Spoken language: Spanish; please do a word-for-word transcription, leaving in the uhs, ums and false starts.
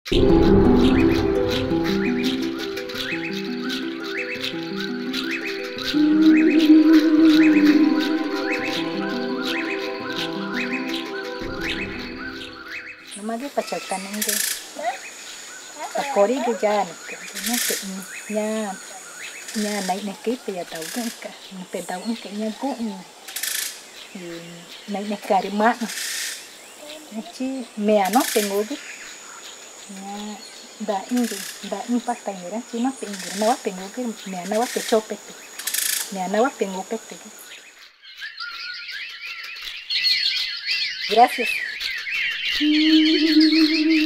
Nomás que pachacan en que pakori que ya no que ya ya nai ne que ya tau que pe tau que ya ku nai ne karima chi me ano tengo que ya da ingi da in pasta mira chi no tengo no va tengo que me ana va te chope me ana va tengo pete. Gracias.